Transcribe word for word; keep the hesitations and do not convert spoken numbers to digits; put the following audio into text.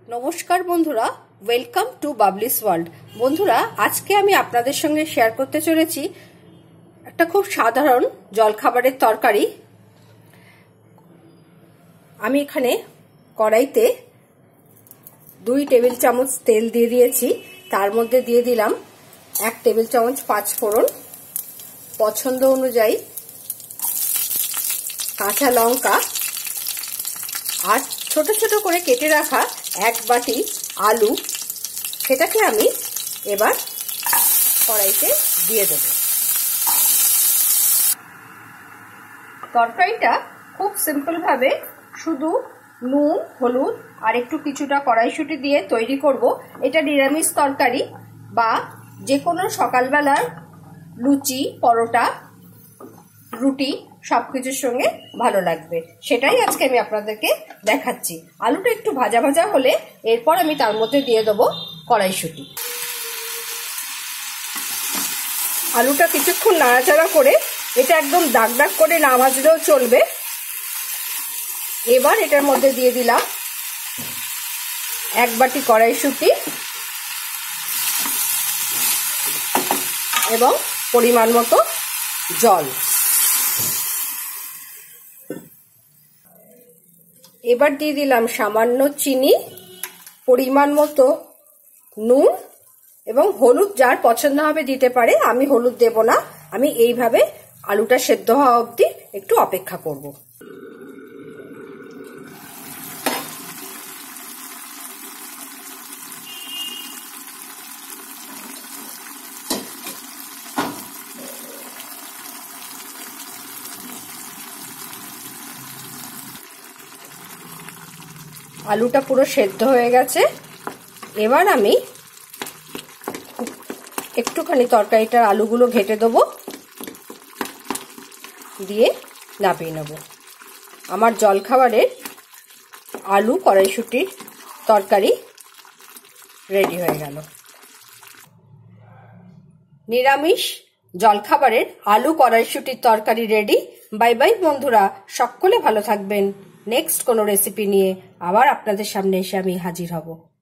নমস্কার বন্ধুরা, welcome to বাবলিস world. বন্ধুরা, আজকে আমি আপনাদের সঙ্গে শেয়ার করতে চলেছি একটা খুব সাধারণ জলখাবারের তরকারি। আমি এখানে কড়াইতে দুই টেবিল চামচ তেল দিয়ে দিয়েছি। তার মধ্যে দিয়ে দিলাম এক টেবিল চামচ পাঁচ ফোড়ন, পছন্দ অনুযায়ী কাঁচা লঙ্কা, আর ছোট ছোট করে কেটে রাখা এক বাটি আলু, সেটাকে আমি এবার কড়াইতে দিয়ে দেব। তরকারিটা খুব সিম্পল ভাবে শুধু নুন, হলুদ আর একটু কিছুটা কড়াইশুঁটি দিয়ে তৈরি করব। এটা নিরামিষ তরকারি বা যে কোনো সকালবেলার লুচি, পরোটা, রুটি সবকিছুর সঙ্গে ভালো লাগবে, সেটাই আজকে আমি আপনাদেরকে দেখাচ্ছি। আলুটা একটু ভাজা ভাজা হলে এরপর আমি তার মধ্যে দিয়ে দেবো কড়াইশুঁটি। আলুটা কিছুক্ষণ নাড়াচাড়া করে এটা একদম দাগ দাগ করে না ভাজলেও চলবে। এবার এটার মধ্যে দিয়ে দিলাম এক বাটি কড়াইশুঁটি এবং পরিমাণ মতো জল। এবার দিয়ে দিলাম সামান্য চিনি, পরিমাণ মতো নুন এবং হলুদ যার পছন্দ হবে দিতে পারে। আমি হলুদ দেব না, আমি এইভাবে আলুটা সেদ্ধ হওয়া অবধি একটু অপেক্ষা করব। আলুটা পুরো সেদ্ধ হয়ে গেছে। এবার আমি একটুখানি তরকারিটার আলুগুলো ঘেটে দেবো, দিয়ে নামিয়ে নেব। আমার জলখাবারের আলু কড়াইশুঁটির তরকারি রেডি হয়ে গেল। নিরামিষ জলখাবারের আলু কড়াইশুঁটির তরকারি রেডি। বাই বাই বন্ধুরা, সকলে ভালো থাকবেন। নেক্সট কোনো রেসিপি নিয়ে আবার আপনাদের সামনে এসে আমি হাজির হব।